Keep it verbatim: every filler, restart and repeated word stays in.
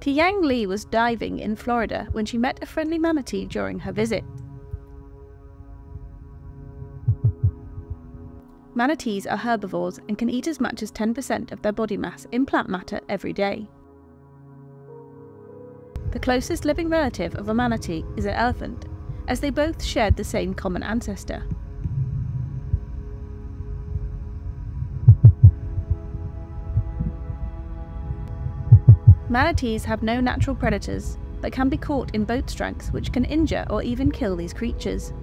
Tiang Li was diving in Florida when she met a friendly manatee during her visit. Manatees are herbivores and can eat as much as ten percent of their body mass in plant matter every day. The closest living relative of a manatee is an elephant, as they both shared the same common ancestor. Manatees have no natural predators, but can be caught in boat strikes which can injure or even kill these creatures.